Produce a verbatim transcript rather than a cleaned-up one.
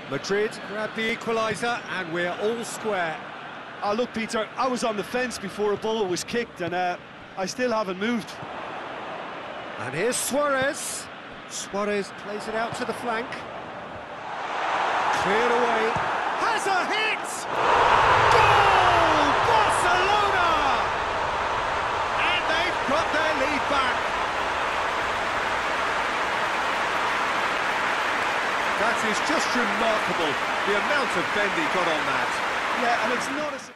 Madrid grab the equaliser and we're all square. Oh, look, Peter, I was on the fence before a ball was kicked and uh, I still haven't moved. And here's Suarez. Suarez plays it out to the flank. Cleared away. Has a hit! Goal! Barcelona! And they've got their lead back. That is just remarkable, the amount of bend he got on that. Yeah, and it's not a